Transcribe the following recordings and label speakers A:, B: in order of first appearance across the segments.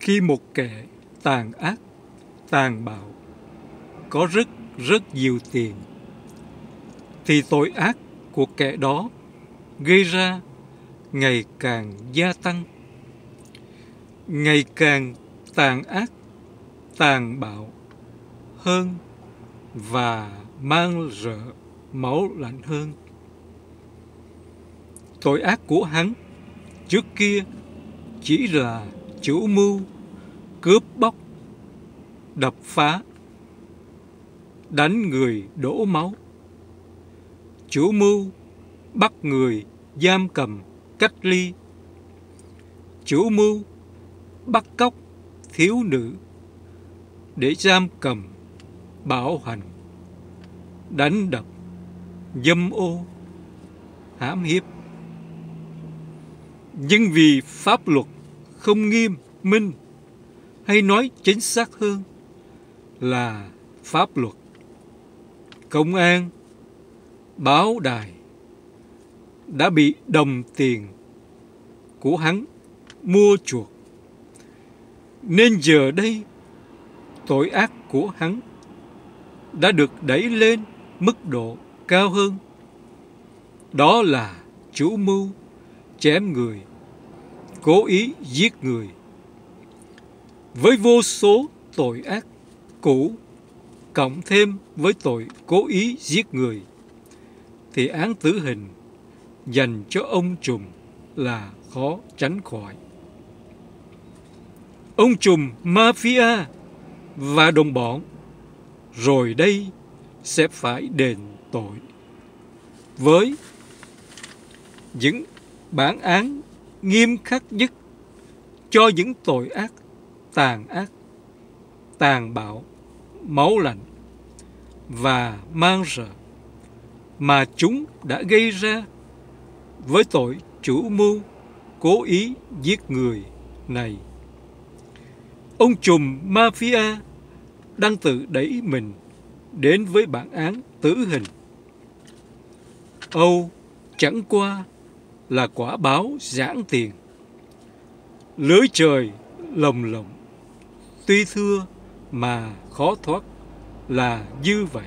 A: Khi một kẻ tàn ác, tàn bạo, có rất nhiều tiền, thì tội ác của kẻ đó gây ra ngày càng gia tăng, ngày càng tàn ác, tàn bạo hơn và mang rợ máu lạnh hơn. Tội ác của hắn trước kia chỉ là chủ mưu, cướp bóc, đập phá, đánh người đổ máu, chủ mưu bắt người giam cầm, cách ly, chủ mưu bắt cóc thiếu nữ để giam cầm, bạo hành, đánh đập, dâm ô, hãm hiếp. Nhưng vì pháp luật không nghiêm minh, hay nói chính xác hơn là pháp luật, công an, báo đài đã bị đồng tiền của hắn mua chuộc, nên giờ đây tội ác của hắn đã được đẩy lên mức độ cao hơn. Đó là chủ mưu chém người, cố ý giết người. Với vô số tội ác cũ cộng thêm với tội cố ý giết người, thì án tử hình dành cho ông trùm là khó tránh khỏi. Ông trùm mafia và đồng bọn rồi đây sẽ phải đền tội với những bản án nghiêm khắc nhất cho những tội ác, tàn bạo, máu lạnh và man rợ mà chúng đã gây ra với tội chủ mưu cố ý giết người này. Ông trùm mafia đang tự đẩy mình đến với bản án tử hình. Âu chẳng qua là quả báo giãn tiền. Lưới trời lồng lộng, tuy thưa mà khó thoát là như vậy.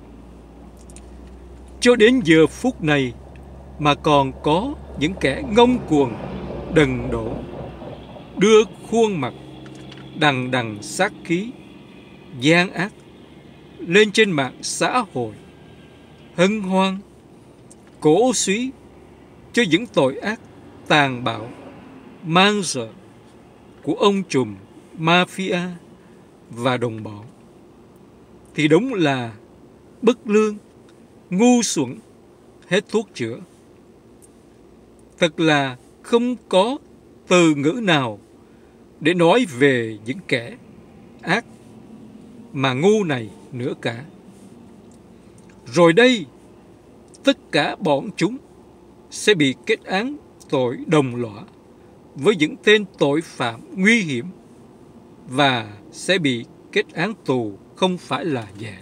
A: Cho đến giờ phút này mà còn có những kẻ ngông cuồng, đần đổ, đưa khuôn mặt đằng đằng sát khí, gian ác lên trên mạng xã hội, hân hoan, cổ suý cho những tội ác tàn bạo, man rợ của ông trùm mafia và đồng bọn, thì đúng là bất lương, ngu xuẩn hết thuốc chữa. Thật là không có từ ngữ nào để nói về những kẻ ác mà ngu này nữa cả. Rồi đây, tất cả bọn chúng sẽ bị kết án tội đồng lõa với những tên tội phạm nguy hiểm và sẽ bị kết án tù không phải là nhẹ.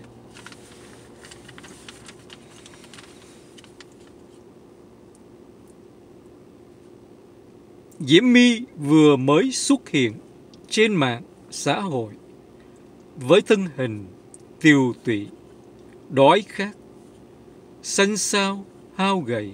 A: Diễm My vừa mới xuất hiện trên mạng xã hội với thân hình tiều tụy, đói khát, xanh xao, hao gầy.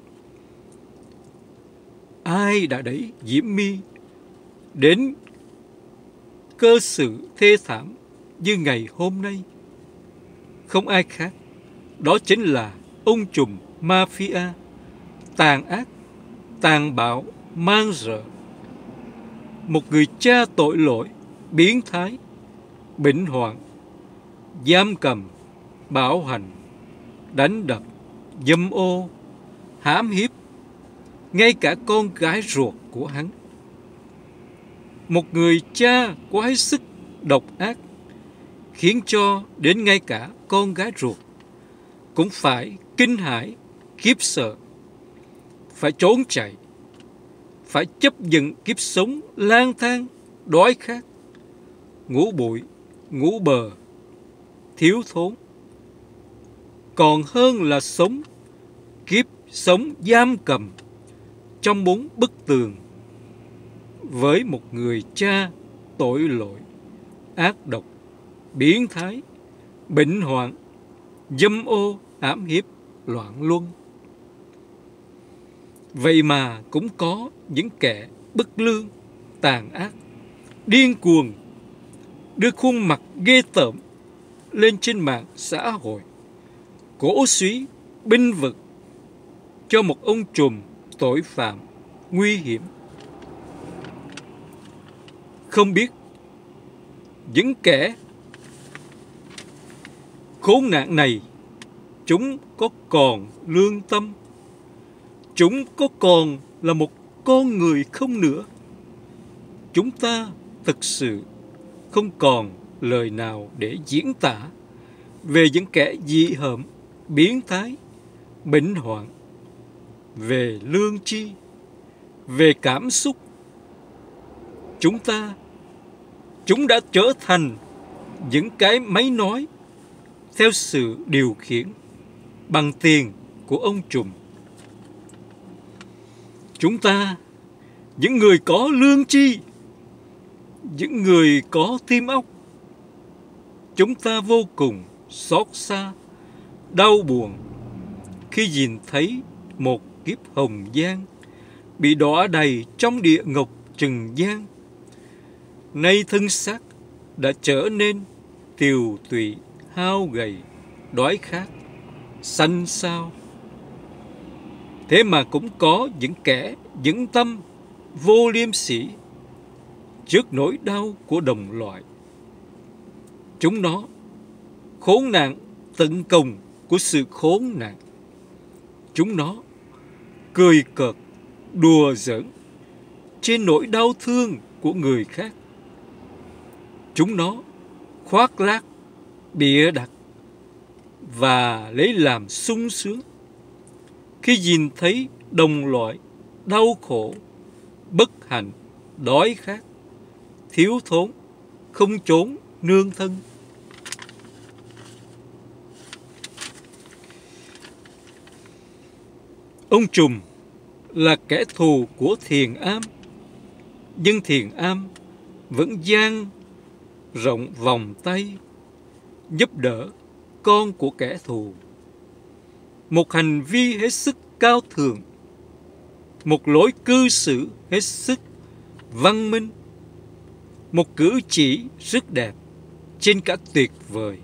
A: Ai đã đẩy Diễm My đến cơ sự thê thảm như ngày hôm nay? Không ai khác, đó chính là ông trùm mafia, tàn ác, tàn bạo, man rợ. Một người cha tội lỗi, biến thái, bệnh hoạn, giam cầm, bạo hành, đánh đập, dâm ô, hãm hiếp ngay cả con gái ruột của hắn. Một người cha quá sức độc ác, khiến cho đến ngay cả con gái ruột cũng phải kinh hãi, khiếp sợ, phải trốn chạy, phải chấp nhận kiếp sống lang thang, đói khát, ngủ bụi, ngủ bờ, thiếu thốn. Còn hơn là sống kiếp sống giam cầm trong bốn bức tường với một người cha tội lỗi, ác độc, biến thái, bệnh hoạn, dâm ô, ám hiếp, loạn luân. Vậy mà cũng có những kẻ bất lương, tàn ác, điên cuồng, đưa khuôn mặt ghê tởm lên trên mạng xã hội, cổ suý, binh vực cho một ông trùm tội phạm nguy hiểm. Không biết những kẻ khốn nạn này, chúng có còn lương tâm, chúng có còn là một con người không nữa? Chúng ta thực sự không còn lời nào để diễn tả về những kẻ dị hợm, biến thái, bệnh hoạn, về lương tri, về cảm xúc. Chúng đã trở thành những cái máy nói theo sự điều khiển bằng tiền của ông trùm. Chúng ta, những người có lương tri, những người có tim óc, chúng ta vô cùng xót xa, đau buồn khi nhìn thấy một kiếp hồng gian bị đọa đầy trong địa ngục trần gian. Nay thân xác đã trở nên tiều tụy, hao gầy, đói khát, xanh xao. Thế mà cũng có những kẻ vững tâm, vô liêm sỉ trước nỗi đau của đồng loại. Chúng nó khốn nạn tận cùng của sự khốn nạn. Chúng nó cười cợt, đùa giỡn trên nỗi đau thương của người khác. Chúng nó khoác lác, bịa đặt và lấy làm sung sướng khi nhìn thấy đồng loại đau khổ, bất hạnh, đói khát, thiếu thốn, không chốn nương thân. Ông trùm là kẻ thù của Thiền Am, nhưng Thiền Am vẫn dang rộng vòng tay giúp đỡ con của kẻ thù. Một hành vi hết sức cao thượng, một lối cư xử hết sức văn minh, một cử chỉ rất đẹp, trên cả tuyệt vời.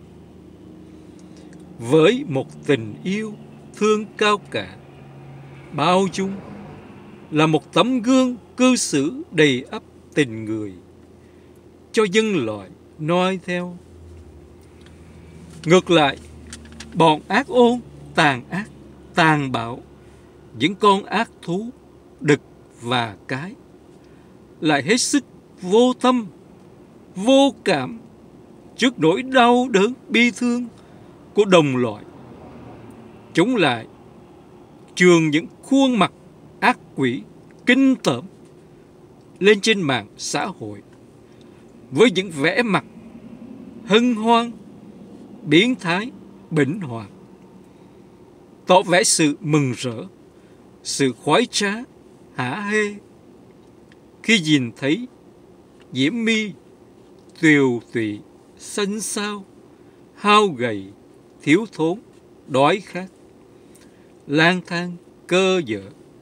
A: Với một tình yêu thương cao cả, bao dung, là một tấm gương cư xử đầy ắp tình người cho dân loại noi theo. Ngược lại, bọn ác ôn, tàn ác, tàn bạo, những con ác thú, đực và cái, lại hết sức vô tâm, vô cảm trước nỗi đau đớn bi thương của đồng loại. Chúng lại chườm những khuôn mặt ác quỷ, kinh tởm lên trên mạng xã hội với những vẻ mặt hân hoan, biến thái, bệnh hoạn, tỏ vẻ sự mừng rỡ, sự khoái trá, hả hê khi nhìn thấy Diễm My tiều tụy, xanh xao, hao gầy, thiếu thốn, đói khát, lang thang, cơ dở.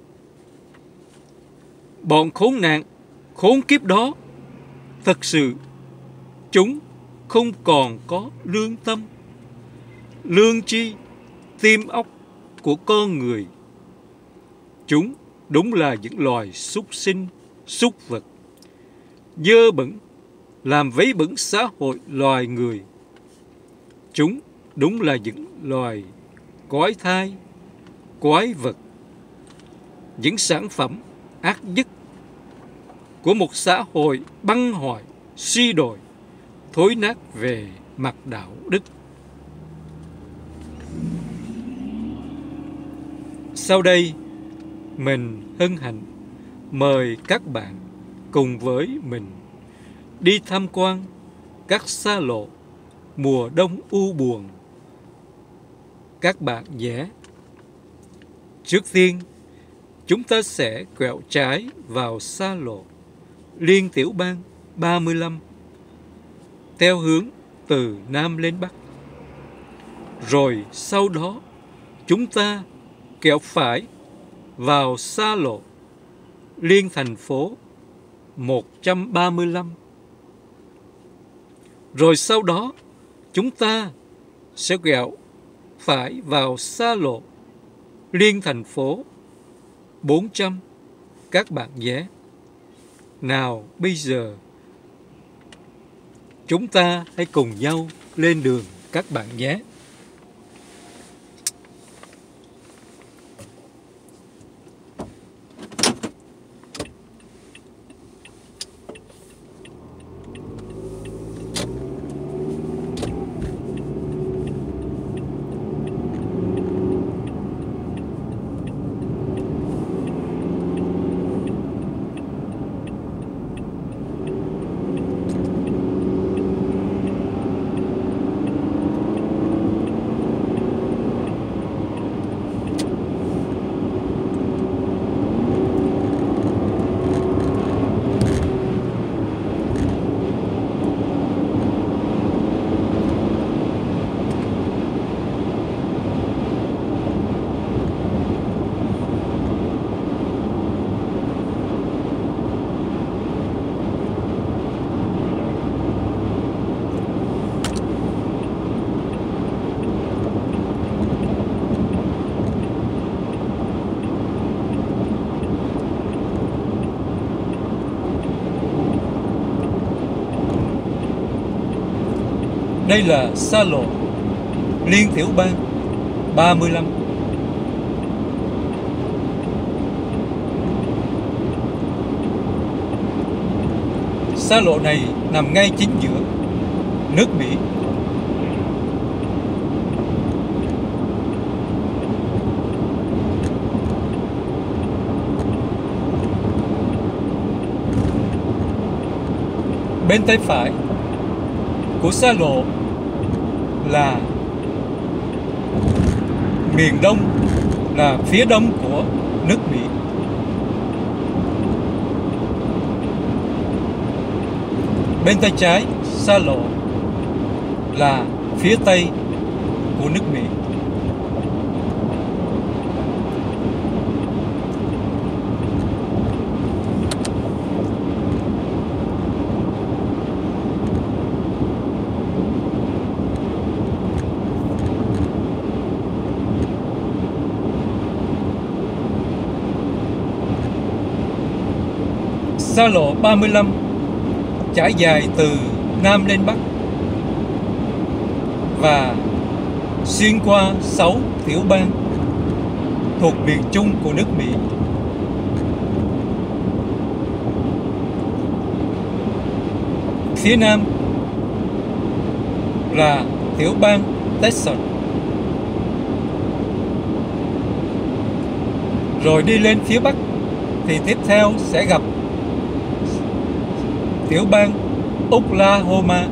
A: Bọn khốn nạn, khốn kiếp đó, thật sự chúng không còn có lương tâm, lương tri, tim óc của con người. Chúng đúng là những loài súc sinh, súc vật, dơ bẩn, làm vấy bẩn xã hội loài người. Chúng đúng là những loài quái thai, quái vật, những sản phẩm ác nhất của một xã hội băng hoại, suy đồi, thối nát về mặt đạo đức. Sau đây, mình hân hạnh mời các bạn cùng với mình đi tham quan các xa lộ mùa đông u buồn. Các bạn nhé! Trước tiên, chúng ta sẽ quẹo trái vào xa lộ Liên Tiểu Bang 35 theo hướng từ Nam lên Bắc. Rồi sau đó chúng ta quẹo phải vào xa lộ liên thành phố 135. Rồi sau đó chúng ta sẽ quẹo phải vào xa lộ liên thành phố 400 các bạn nhé. Nào bây giờ chúng ta hãy cùng nhau lên đường các bạn nhé. Đây là xa lộ liên tiểu bang 35. Xa lộ này nằm ngay chính giữa nước Mỹ. Bên tay phải của xa lộ là miền Đông, là phía đông của nước Mỹ. Bên tay trái xa lộ là phía tây của nước Mỹ. Xa lộ 35 trải dài từ Nam lên Bắc và xuyên qua 6 tiểu bang thuộc miền Trung của nước Mỹ. Phía Nam là tiểu bang Texas. Rồi đi lên phía Bắc thì tiếp theo sẽ gặp tiểu bang Oklahoma.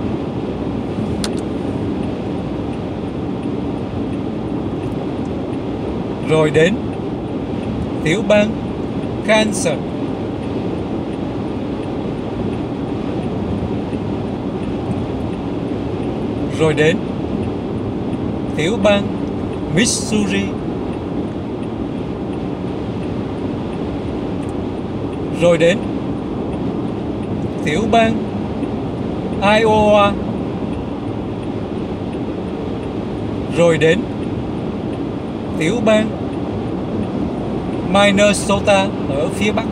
A: Rồi đến tiểu bang Kansas. Rồi đến tiểu bang Missouri. Rồi đến tiểu bang Iowa. Rồi đến tiểu bang Minnesota ở phía Bắc.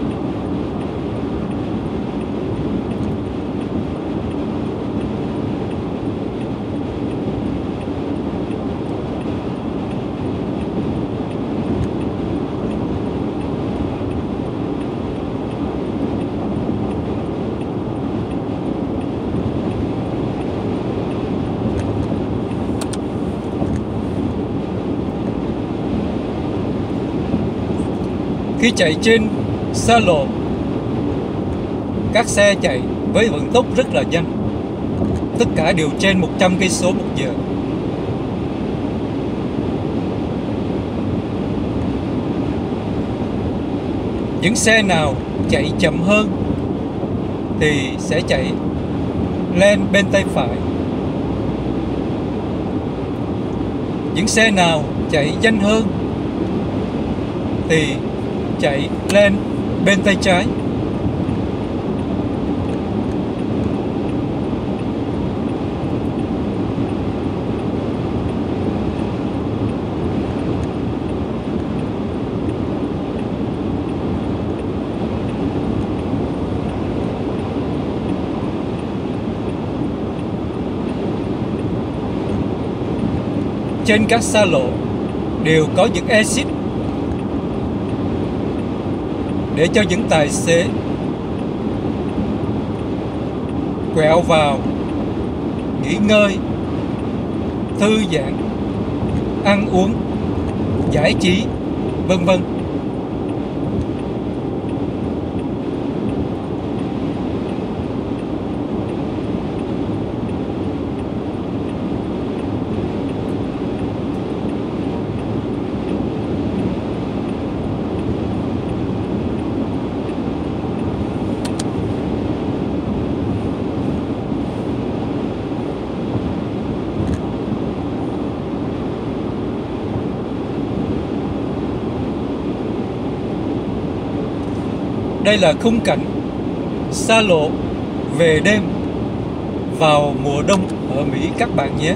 A: Khi chạy trên xa lộ, các xe chạy với vận tốc rất là nhanh, tất cả đều trên 100 cây số một giờ. Những xe nào chạy chậm hơn thì sẽ chạy lên bên tay phải. Những xe nào chạy nhanh hơn thì chạy lên bên tay trái. Trên các xa lộ đều có những exit để cho những tài xế quẹo vào nghỉ ngơi, thư giãn, ăn uống, giải trí, vân vân. Đây là khung cảnh xa lộ về đêm vào mùa đông ở Mỹ các bạn nhé.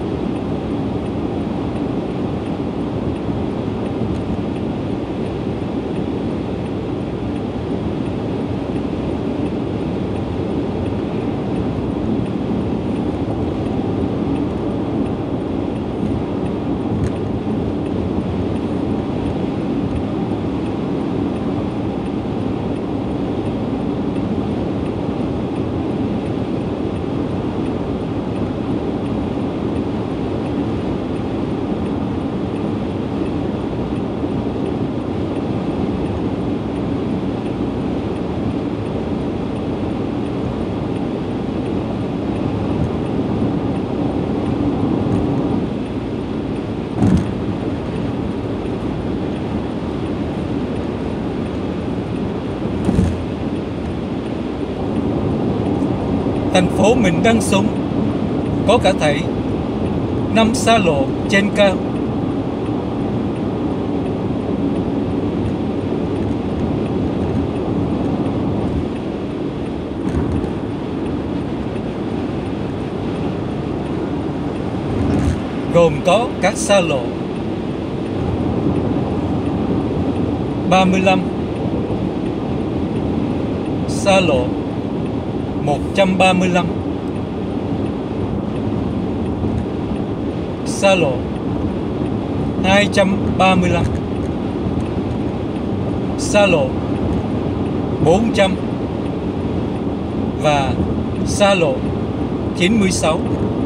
A: Thành phố mình đang sống có cả thảy 5 xa lộ trên cao. Gồm có các xa lộ 35, xa lộ 135, xa lộ 235, xa lộ 400 và xa lộ 96.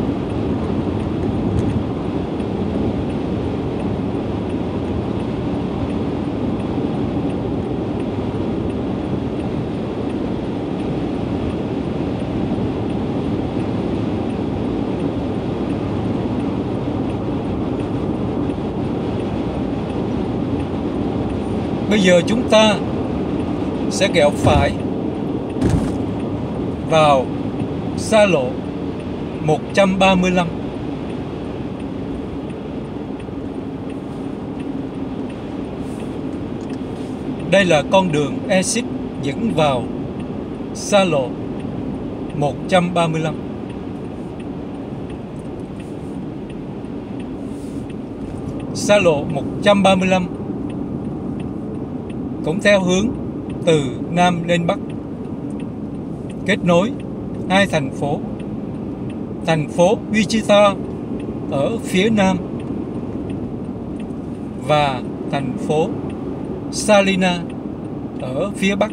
A: Bây giờ chúng ta sẽ quẹo phải vào xa lộ 135. Đây là con đường exit dẫn vào xa lộ 135. Xa lộ 135 cũng theo hướng từ Nam lên Bắc, kết nối hai thành phố. Thành phố Wichita ở phía Nam và thành phố Salina ở phía Bắc.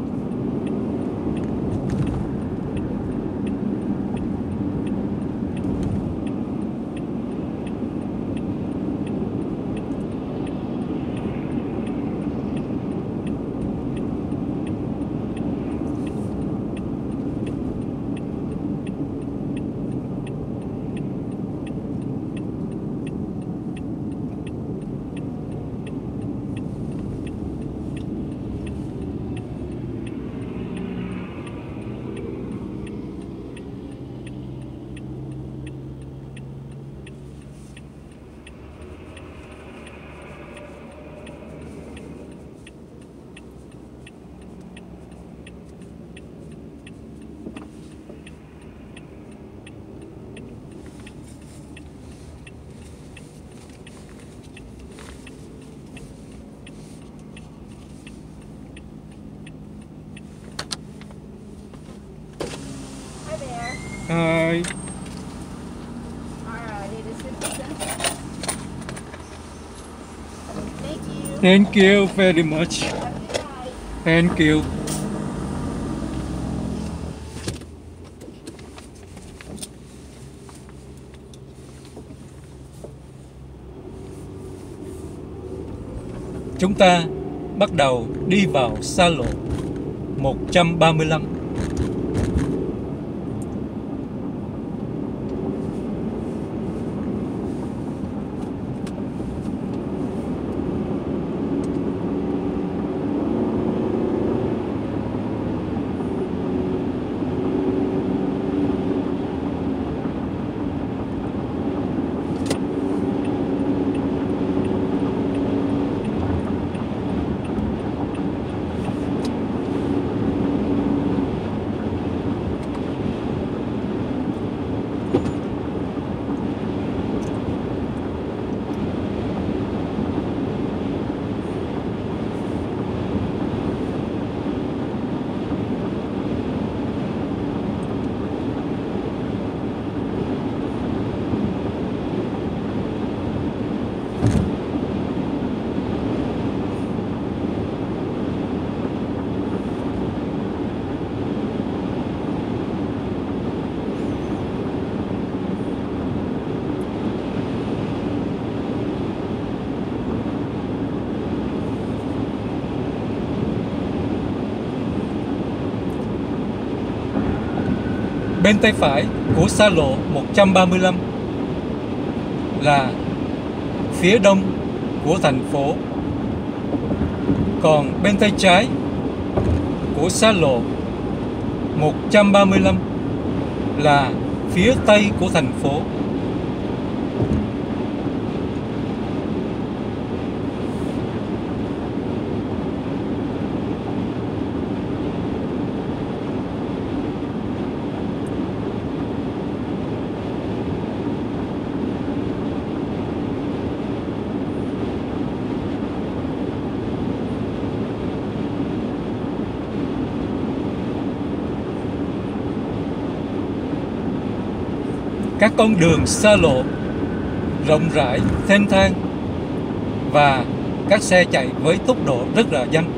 A: Hi.
B: Alrighty, this is the Thank you.
A: Thank you very much.
B: Have a good night.
A: Thank you. Chúng ta bắt đầu đi vào xa lộ 135. Bên tay phải của xa lộ 135 là phía đông của thành phố. Còn bên tay trái của xa lộ 135 là phía tây của thành phố. Các con đường xa lộ rộng rãi, thênh thang và các xe chạy với tốc độ rất là nhanh.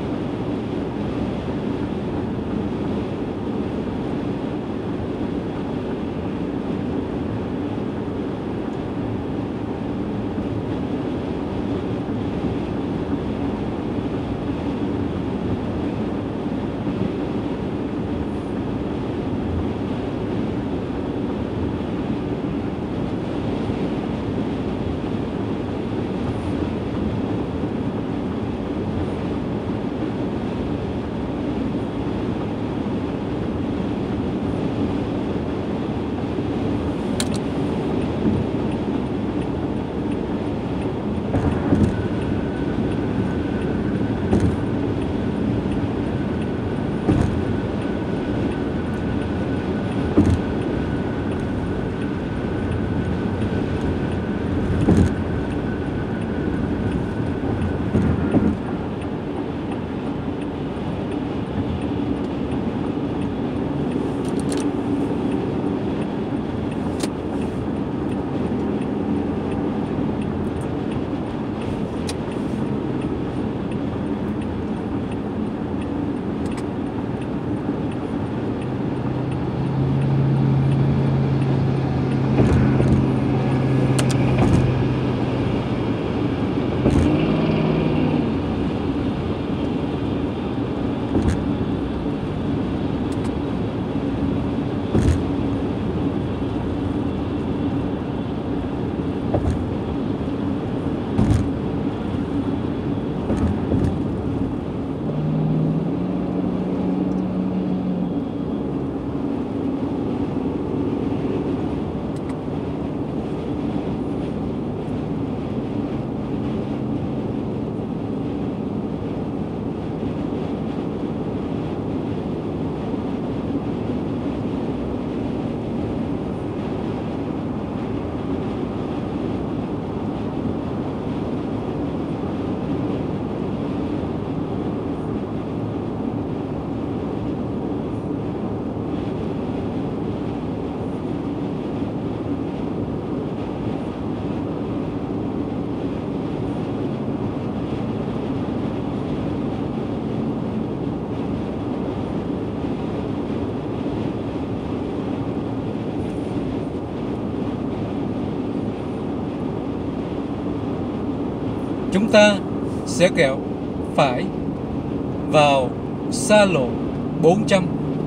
A: chúng ta sẽ quẹo phải vào xa lộ 400.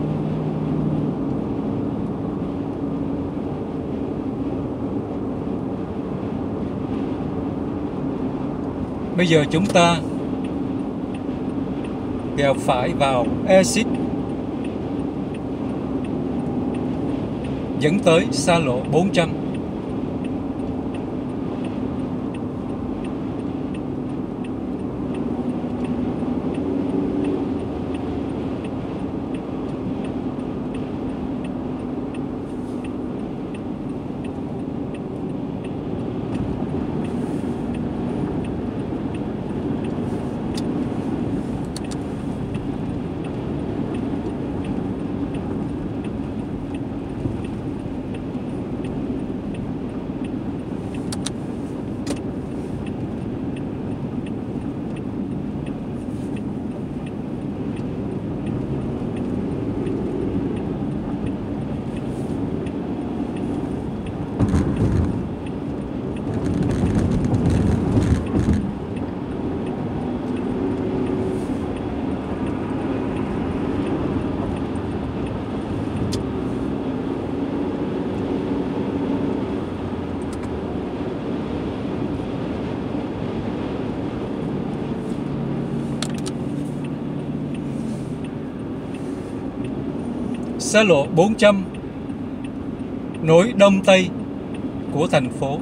A: Bây giờ chúng ta quẹo phải vào exit dẫn tới xa lộ 400. Xa lộ 400 nối đông tây của thành phố.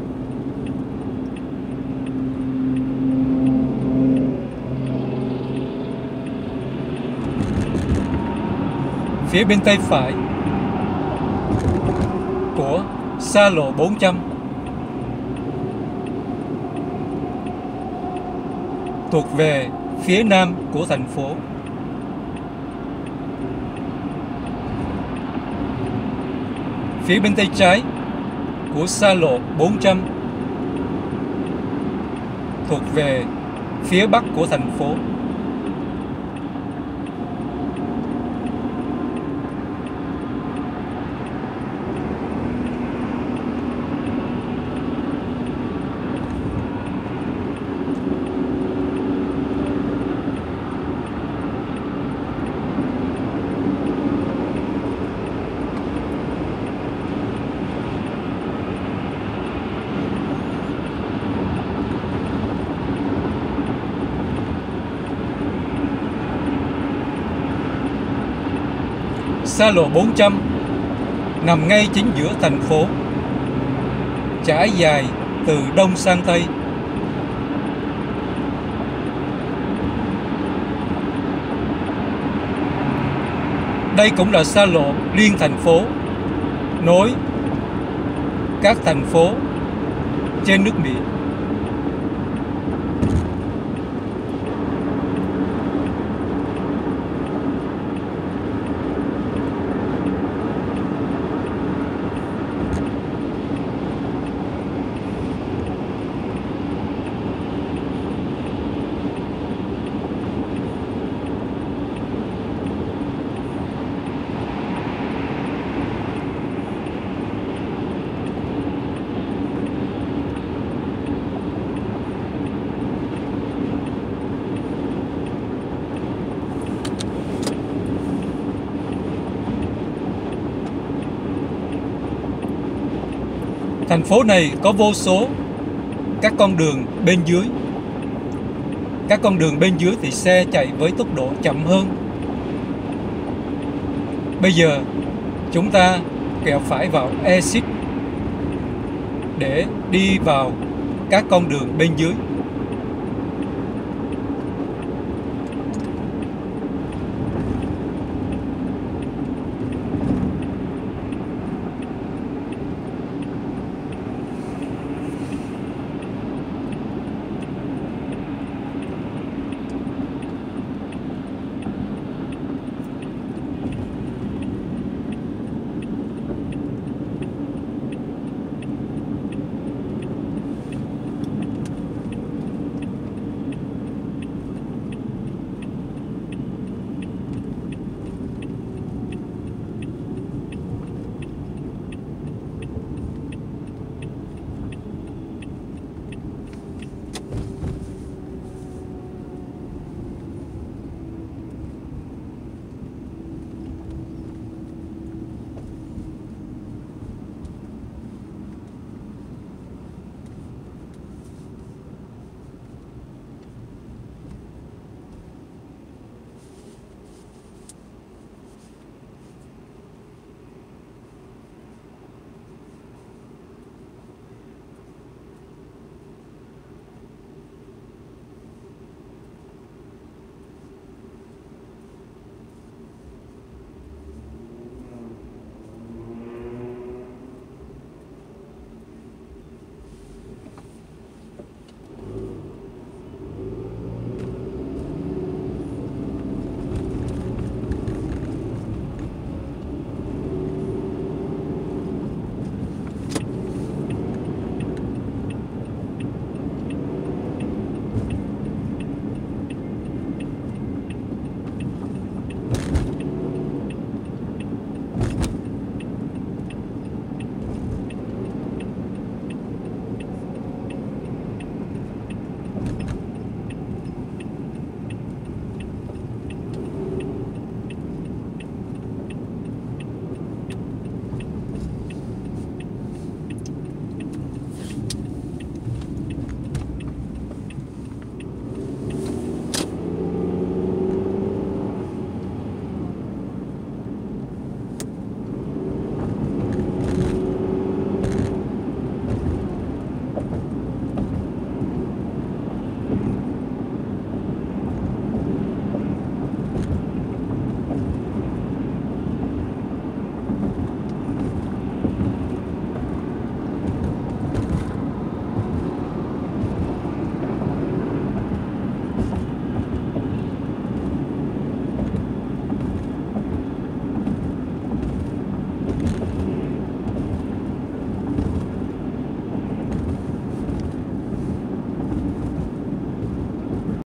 A: Phía bên tay phải của xa lộ 400 thuộc về phía nam của thành phố. Phía bên tay trái của xa lộ 400 thuộc về phía bắc của thành phố. Xa lộ 400 nằm ngay chính giữa thành phố, trải dài từ đông sang tây. Đây cũng là xa lộ liên thành phố, nối các thành phố trên nước Mỹ. Thành phố này có vô số các con đường bên dưới. Các con đường bên dưới thì xe chạy với tốc độ chậm hơn. Bây giờ chúng ta quẹo phải vào exit để đi vào các con đường bên dưới.